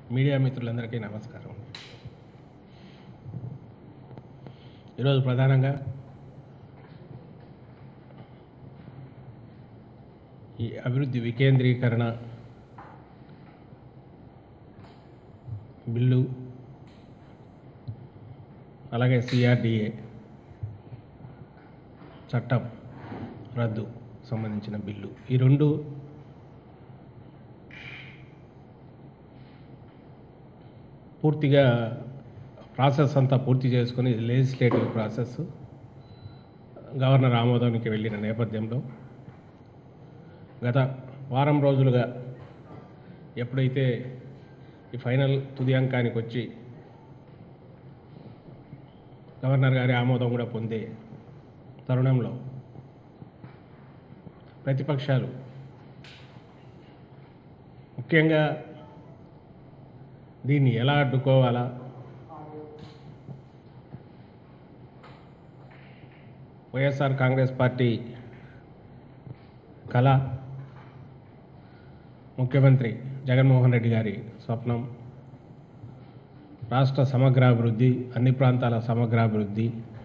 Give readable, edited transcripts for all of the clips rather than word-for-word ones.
Media మిత్రులందరికీ నమస్కారం. ఈరోజు ప్రధానంగా ఈ అభివృద్ధి వికేంద్రీకరణ బిల్లు, అలాగే సిఆర్డిఏ చట్టం రద్దు సంబంధించిన బిల్లు, ఈ రెండు పూర్తిగా ప్రాసెస్ అంతా పూర్తి చేసుకొని లెజిస్లేటివ్ ప్రాసెస్ గవర్నర్ ఆమోదానికి వెళ్ళిన నేపథ్యంలో గత వారం రోజులుగా ఎప్పుడైతే ఈ ఫైనల్ తుది అంకానికి వచ్చి గవర్నర్ గారి ఆమోదం కూడా పొందే తరుణంలో ప్రతిపక్షాలు ముఖ్యంగా దీన్ని ఎలా అడ్డుకోవాలా, వైఎస్ఆర్ కాంగ్రెస్ పార్టీ కళ, ముఖ్యమంత్రి జగన్మోహన్ రెడ్డి గారి స్వప్నం, రాష్ట్ర సమగ్రాభివృద్ధి, అన్ని ప్రాంతాల సమగ్రాభివృద్ధి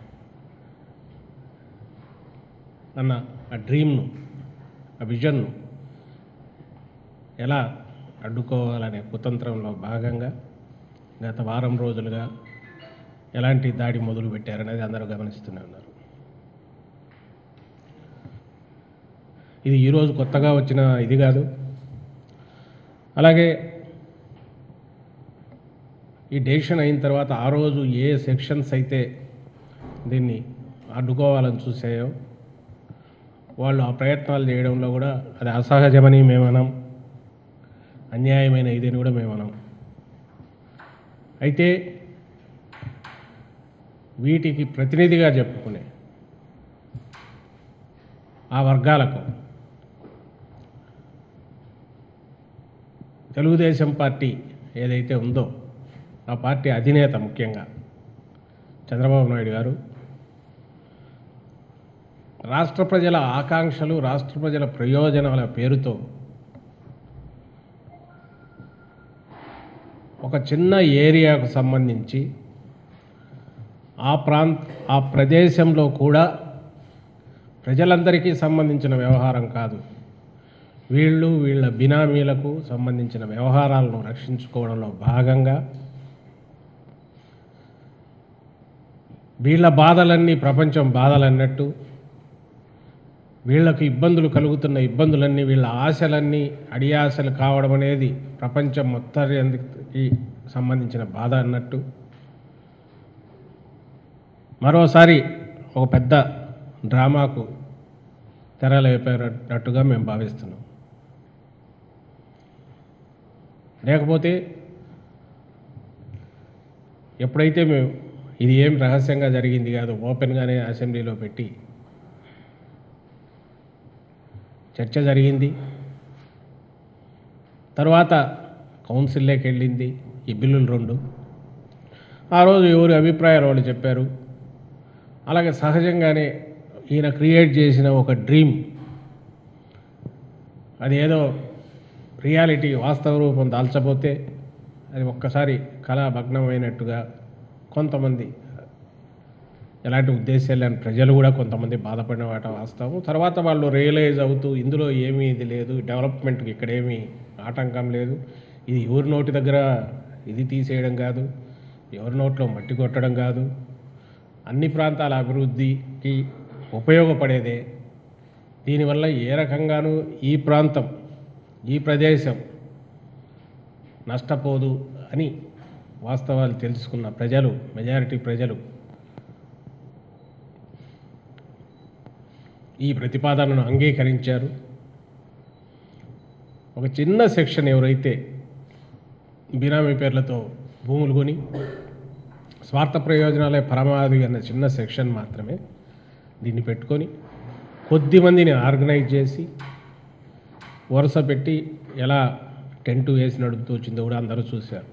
అన్న ఆ డ్రీమ్ను, ఆ విజన్ను ఎలా అడ్డుకోవాలనే కుతంత్రంలో భాగంగా గత వారం రోజులుగా ఎలాంటి దాడి మొదలు పెట్టారనేది అందరూ గమనిస్తూనే ఉన్నారు. ఇది ఈరోజు కొత్తగా వచ్చిన ఇది కాదు. అలాగే ఈ డెసిషన్ అయిన తర్వాత ఆ రోజు ఏ సెక్షన్స్ అయితే దీన్ని అడ్డుకోవాలని చూసాయో వాళ్ళు ఆ ప్రయత్నాలు చేయడంలో కూడా అది అసహజమని మేమనం, అన్యాయమైన ఇదని కూడా మేమనం. అయితే వీటికి ప్రతినిధిగా చెప్పుకునే ఆ వర్గాలకు తెలుగుదేశం పార్టీ ఏదైతే ఉందో ఆ పార్టీ అధినేత ముఖ్యంగా చంద్రబాబు నాయుడు గారు రాష్ట్ర ప్రజల ఆకాంక్షలు, రాష్ట్ర ప్రజల ప్రయోజనాల పేరుతో ఒక చిన్న ఏరియాకు సంబంధించి ఆ ప్రదేశంలో కూడా ప్రజలందరికీ సంబంధించిన వ్యవహారం కాదు, వీళ్ళ బినామీలకు సంబంధించిన వ్యవహారాలను రక్షించుకోవడంలో భాగంగా వీళ్ళ బాధలన్నీ ప్రపంచం బాధలన్నట్టు, వీళ్ళకు ఇబ్బందులు కలుగుతున్న ఇబ్బందులన్నీ వీళ్ళ ఆశలన్నీ అడియాశలు కావడం అనేది ప్రపంచం మొత్తానికి సంబంధించిన బాధ అన్నట్టు మరోసారి ఒక పెద్ద డ్రామాకు తెరలేపేటట్టుగా మేము భావిస్తున్నాం. లేకపోతే ఎప్పుడైతే మేము ఇది ఏం రహస్యంగా జరిగింది కాదు, ఓపెన్గానే అసెంబ్లీలో పెట్టి చర్చ జరిగింది, తర్వాత కౌన్సిల్లోకి వెళ్ళింది ఈ బిల్లులు రెండు. ఆ రోజు ఎవరి అభిప్రాయాలు వాళ్ళు చెప్పారు. అలాగే సహజంగానే ఈయన క్రియేట్ చేసిన ఒక డ్రీమ్ అది ఏదో రియాలిటీ వాస్తవ రూపం దాల్చబోతే అది ఒక్కసారి కళాభగ్నమైనట్టుగా కొంతమంది ఎలాంటి ఉద్దేశాలు లేని ప్రజలు కూడా కొంతమంది బాధపడిన వాట వాస్తవం. తర్వాత వాళ్ళు రియలైజ్ అవుతూ ఇందులో ఏమీ ఇది లేదు, డెవలప్మెంట్కి ఇక్కడేమీ ఆటంకం లేదు, ఇది ఎవరి నోటి దగ్గర ఇది తీసేయడం కాదు, ఎవరి నోట్లో మట్టి కొట్టడం కాదు, అన్ని ప్రాంతాల అభివృద్ధికి ఉపయోగపడేదే, దీనివల్ల ఏ రకంగానూ ఈ ప్రాంతం, ఈ ప్రదేశం నష్టపోదు అని వాస్తవాలు తెలుసుకున్న ప్రజలు, మెజారిటీ ప్రజలు ఈ ప్రతిపాదనను అంగీకరించారు. ఒక చిన్న సెక్షన్ ఎవరైతే బినామీ పేర్లతో భూములు కొని స్వార్థ ప్రయోజనాలే పరమావధి అన్న చిన్న సెక్షన్ మాత్రమే దీన్ని పెట్టుకొని కొద్ది మందిని ఆర్గనైజ్ చేసి వరుస పెట్టి ఎలా టెంటు వేసి నడుపుతూ వచ్చిందో కూడా అందరూ చూశారు.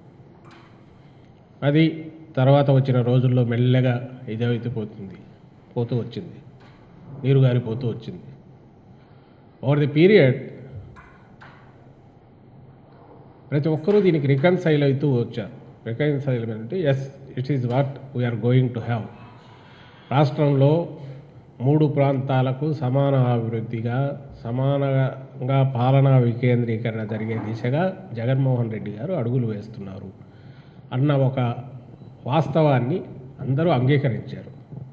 అది తర్వాత వచ్చిన రోజుల్లో మెల్లగా ఇదైతే పోతూ వచ్చింది, నీరు గారిపోతూ వచ్చింది. ఓవర్ ది పీరియడ్ ప్రతి ఒక్కరూ దీనికి రికన్సైల్ అవుతూ వచ్చారు. రికన్సైల్ అంటే yes it is what we are going to have. రాష్ట్రంలో 3 ప్రాంతాలకు సమాన అభివృద్ధిగా సమానంగా పాలనా వికేంద్రీకరణ జరిగే దిశగా జగన్మోహన్ రెడ్డి గారు అడుగులు వేస్తున్నారు అన్న ఒక వాస్తవాన్ని అందరూ అంగీకరించారు.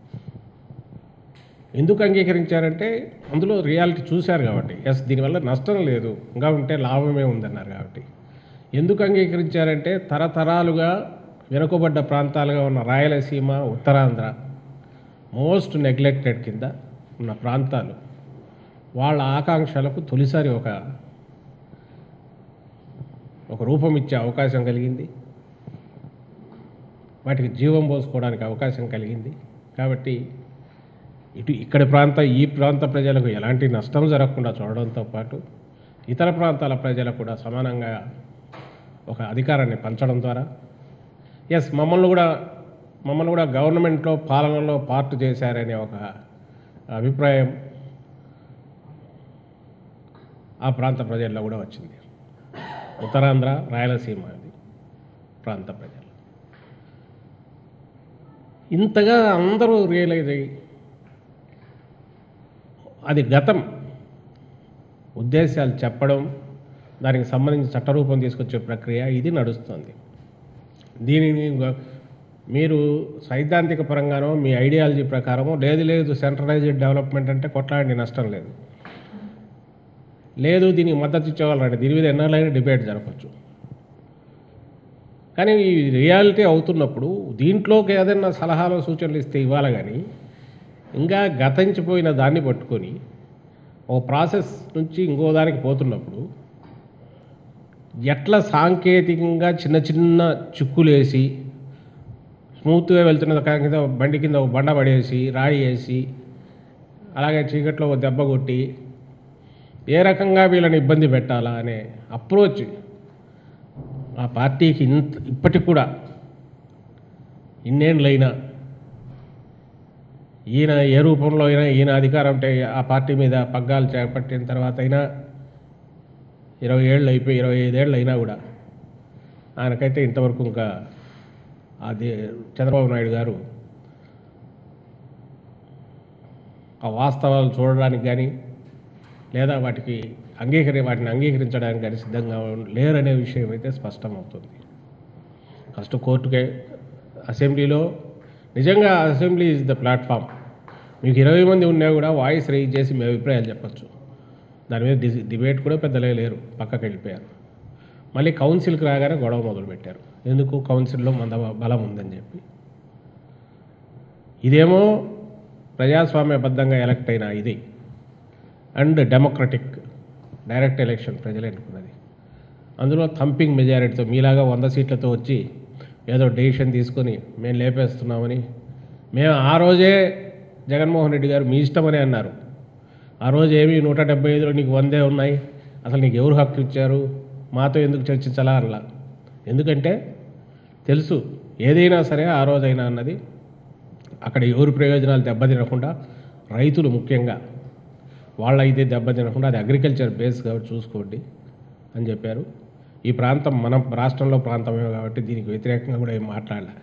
ఎందుకు అంగీకరించారంటే అందులో రియాలిటీ చూశారు కాబట్టి. ఎస్ దీనివల్ల నష్టం లేదు, ఇంకా ఉంటే లాభమే ఉందన్నారు కాబట్టి. ఎందుకు అంగీకరించారంటే తరతరాలుగా వెనుకబడ్డ ప్రాంతాలుగా ఉన్న రాయలసీమ, ఉత్తరాంధ్ర మోస్ట్ నెగ్లెక్టెడ్ కింద ఉన్న ప్రాంతాలు వాళ్ళ ఆకాంక్షలకు తొలిసారి ఒక రూపం ఇచ్చే అవకాశం కలిగింది, వాటికి జీవం పోసుకోవడానికి అవకాశం కలిగింది. కాబట్టి ఈ ప్రాంత ప్రజలకు ఎలాంటి నష్టం జరగకుండా చూడడంతో పాటు ఇతర ప్రాంతాల ప్రజలకు కూడా సమానంగా ఒక అధికారాన్ని పంచడం ద్వారా ఎస్ మమ్మల్ని కూడా గవర్నమెంట్లో పాలనలో పార్ట్ చేశారనే ఒక అభిప్రాయం ఆ ప్రాంత ప్రజల్లో కూడా వచ్చింది. ఉత్తరాంధ్ర, రాయలసీమ ప్రాంత ప్రజలు ఇంతగా అందరూ రియలైజ్ అయ్యి అది గతం ఉద్దేశాలు చెప్పడం, దానికి సంబంధించి చట్టరూపం తీసుకొచ్చే ప్రక్రియ ఇది నడుస్తుంది. దీనిని మీరు సైద్ధాంతిక పరంగానో మీ ఐడియాలజీ ప్రకారమో లేదు సెంట్రలైజ్డ్ డెవలప్మెంట్ అంటే కొట్లాడి నష్టం లేదు దీనికి మద్దతు ఇచ్చేవాళ్ళంటే దీని మీద ఎన్నైనా డిబేట్ జరగవచ్చు. కానీ ఈ రియాలిటీ అవుతున్నప్పుడు దీంట్లోకి ఏదైనా సలహాలు సూచనలు ఇస్తే ఇవ్వాలి, కానీ ఇంకా గతించిపోయిన దాన్ని పట్టుకొని ఒక ప్రాసెస్ నుంచి ఇంకో దానికి పోతున్నప్పుడు ఎట్లా సాంకేతికంగా చిన్న చిన్న చిక్కులేసి స్మూత్గా వెళ్తున్న కింద బండి కింద ఒక బండ పడేసి రాయి వేసి అలాగే చీకట్లో ఒక దెబ్బ కొట్టి ఏ రకంగా వీళ్ళని ఇబ్బంది పెట్టాలా అనే అప్రోచ్ ఆ పార్టీకి ఇప్పటికి కూడా ఇన్నేళ్ళైనా ఈయన ఏ రూపంలో అయినా ఈయన అధికారం అంటే ఆ పార్టీ మీద పగ్గాలు చేపట్టిన తర్వాత అయినా 20 ఏళ్ళు అయిపోయి 25 ఏళ్ళు అయినా కూడా ఆయనకైతే ఇంతవరకు ఇంకా అది చంద్రబాబు నాయుడు గారు ఆ వాస్తవాలు చూడడానికి కానీ లేదా వాటిని అంగీకరించడానికి కానీ సిద్ధంగా లేరనే విషయం అయితే స్పష్టమవుతుంది. ఫస్ట్ కోర్టుకే అసెంబ్లీలో నిజంగా అసెంబ్లీ ఈజ్ ద ప్లాట్ఫామ్. మీకు 20 మంది ఉన్నా కూడా వాయిస్ రైజ్ చేసి మీ అభిప్రాయాలు చెప్పచ్చు. దాని మీద డిబేట్ కూడా పెద్దలే లేరు, పక్కకి వెళ్ళిపోయారు. మళ్ళీ కౌన్సిల్కి రాగానే గొడవ మొదలుపెట్టారు. ఎందుకు కౌన్సిల్లో బలం ఉందని చెప్పి. ఇదేమో ప్రజాస్వామ్యబద్ధంగా ఎలక్ట్ అయిన ఇది అండ్ డెమోక్రటిక్ డైరెక్ట్ ఎలక్షన్ ప్రజలు ఎన్నుకున్నది. అందులో థంపింగ్ మెజారిటీతో మీలాగా 100 సీట్లతో వచ్చి ఏదో డెసిషన్ తీసుకొని మేము లేపేస్తున్నామని మేము ఆ రోజే జగన్మోహన్ రెడ్డి గారు మీ ఇష్టమని అన్నారు. ఆ రోజు ఏమి 175లో నీకు 100 ఉన్నాయి, అసలు నీకు ఎవరు హక్కు ఇచ్చారు, మాతో ఎందుకు చర్చించాలా అలా. ఎందుకంటే తెలుసు ఏదైనా సరే ఆ రోజైనా అన్నది అక్కడ ఎవరి ప్రయోజనాలు దెబ్బతినకుండా రైతులు ముఖ్యంగా వాళ్ళ అయితే దెబ్బతినకుండా అది అగ్రికల్చర్ బేస్ కాబట్టి చూసుకోండి అని చెప్పారు. ఈ ప్రాంతం మన రాష్ట్రంలో ప్రాంతమే కాబట్టి దీనికి వ్యతిరేకంగా కూడా ఏం మాట్లాడలే.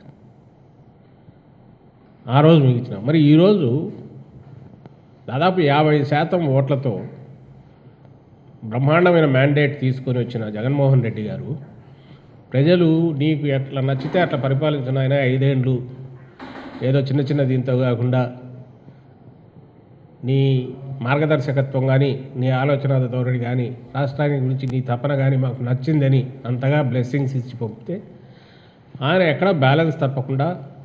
ఆ రోజు మీకు ఇచ్చినాం. మరి ఈరోజు దాదాపు 50% ఓట్లతో బ్రహ్మాండమైన మ్యాండేట్ తీసుకొని వచ్చిన జగన్మోహన్ రెడ్డి గారు ప్రజలు నీకు ఎట్లా నచ్చితే అట్లా పరిపాలించిన ఆయన 5 ఏళ్ళు ఏదో చిన్న దీంతో కాకుండా నీ మార్గదర్శకత్వం కానీ నీ ఆలోచన ధోరణి కానీ రాష్ట్రానికి గురించి నీ తపన కానీ మాకు నచ్చిందని అంతగా బ్లెస్సింగ్స్ ఇచ్చి పంపితే ఆయన ఎక్కడ బ్యాలెన్స్ తప్పకుండా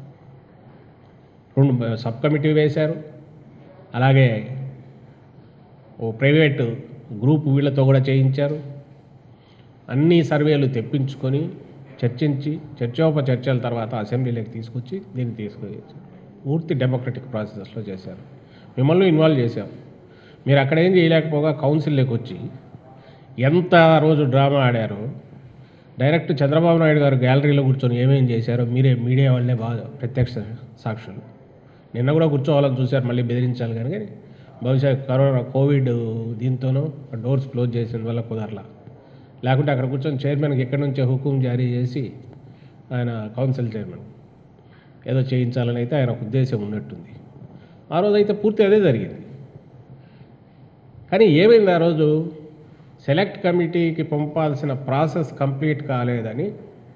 2 సబ్ కమిటీ వేశారు. అలాగే ఓ ప్రైవేటు గ్రూప్ వీళ్ళతో కూడా చేయించారు. అన్ని సర్వేలు తెప్పించుకొని చర్చించి చర్చోపచర్చల తర్వాత అసెంబ్లీలోకి తీసుకొచ్చి దీన్ని తీసుకొచ్చి పూర్తి డెమోక్రటిక్ ప్రాసెస్లో చేశారు. మిమ్మల్ని ఇన్వాల్వ్ చేశాం. మీరు అక్కడేం చేయలేకపోగా కౌన్సిల్లోకి వచ్చి ఎంత రోజు డ్రామా ఆడారో డైరెక్ట్ చంద్రబాబు నాయుడు గారు గ్యాలరీలో కూర్చొని ఏమేం చేశారో మీరే మీడియా వాళ్ళే బాగా ప్రత్యక్ష సాక్షులు. నిన్న కూడా కూర్చోవాలని చూశారు, మళ్ళీ బెదిరించాలి కానీ బహుశా కోవిడ్ దీంతోనూ డోర్స్ క్లోజ్ చేసిన వల్ల కుదరలా. లేకుంటే అక్కడ కూర్చొని చైర్మన్కి ఎక్కడి నుంచే హుకుం జారీ చేసి ఆయన కౌన్సిల్ చైర్మన్ ఏదో చేయించాలని అయితే ఆయన ఒక ఉద్దేశం ఉన్నట్టుంది. ఆ రోజు అయితే పూర్తి అదే జరిగింది. కానీ ఏమైంది ఆ రోజు, సెలెక్ట్ కమిటీకి పంపాల్సిన ప్రాసెస్ కంప్లీట్ కాలేదని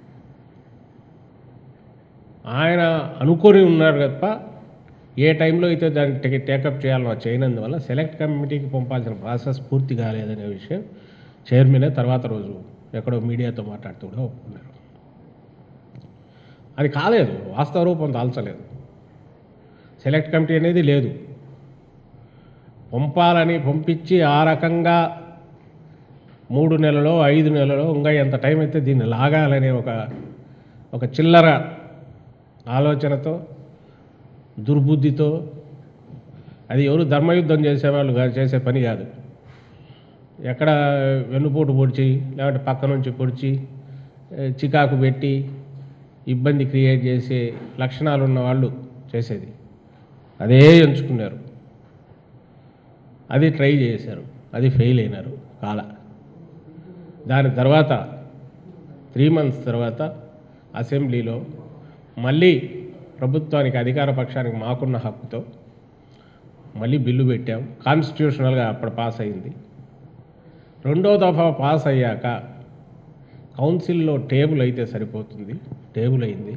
ఆయన అనుకొని ఉన్నారు తప్ప ఏ టైంలో అయితే దాన్ని టేకప్ చేయాలో చేయనందువల్ల సెలెక్ట్ కమిటీకి పంపాల్సిన ప్రాసెస్ పూర్తి కాలేదనే విషయం చైర్మనే తర్వాత రోజు ఎక్కడో మీడియాతో మాట్లాడుతూ కూడా ఒప్పుకున్నారు. అది కాలేదు, వాస్తవ రూపం దాల్చలేదు. సెలెక్ట్ కమిటీ అనేది లేదు. పంపాలని పంపించి ఆ రకంగా 3 నెలలో 5 నెలలో ఇంకా ఎంత టైం అయితే దీన్ని లాగాలనే ఒక చిల్లర ఆలోచనతో, దుర్బుద్ధితో, అది ఎవరు ధర్మయుద్ధం చేసేవాళ్ళు చేసే పని కాదు. ఎక్కడ వెన్నుపోటు పొడిచి లేకపోతే పక్క నుంచి పొడిచి చికాకు పెట్టి ఇబ్బంది క్రియేట్ చేసే లక్షణాలు ఉన్న వాళ్ళు చేసేది అదే ఎంచుకున్నారు. అది ట్రై చేశారు, అది ఫెయిల్ అయినారు కాల. దాని తర్వాత 3 మంత్స్ తర్వాత అసెంబ్లీలో మళ్ళీ ప్రభుత్వానికి అధికార పక్షానికి మాకున్న హక్కుతో మళ్ళీ బిల్లు పెట్టాం. కాన్స్టిట్యూషనల్గా అప్పుడు పాస్ అయింది. 2వ దఫా పాస్ అయ్యాక కౌన్సిల్లో టేబుల్ అయితే సరిపోతుంది, టేబుల్ అయింది.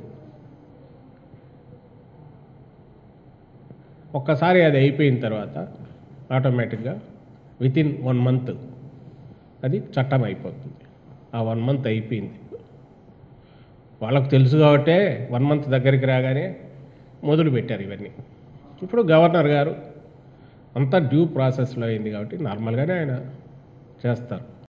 ఒక్కసారి అది అయిపోయిన తర్వాత ఆటోమేటిక్గా వితిన్ 1 మంత్ అది చట్టం అయిపోతుంది. ఆ 1 మంత్ అయిపోయింది. వాళ్ళకు తెలుసు కాబట్టే 1 మంత్ దగ్గరికి రాగానే మొదలు పెట్టారు ఇవన్నీ. ఇప్పుడు గవర్నర్ గారు అంతా డ్యూ ప్రాసెస్లో అయింది కాబట్టి నార్మల్గానే ఆయన చేస్తారు.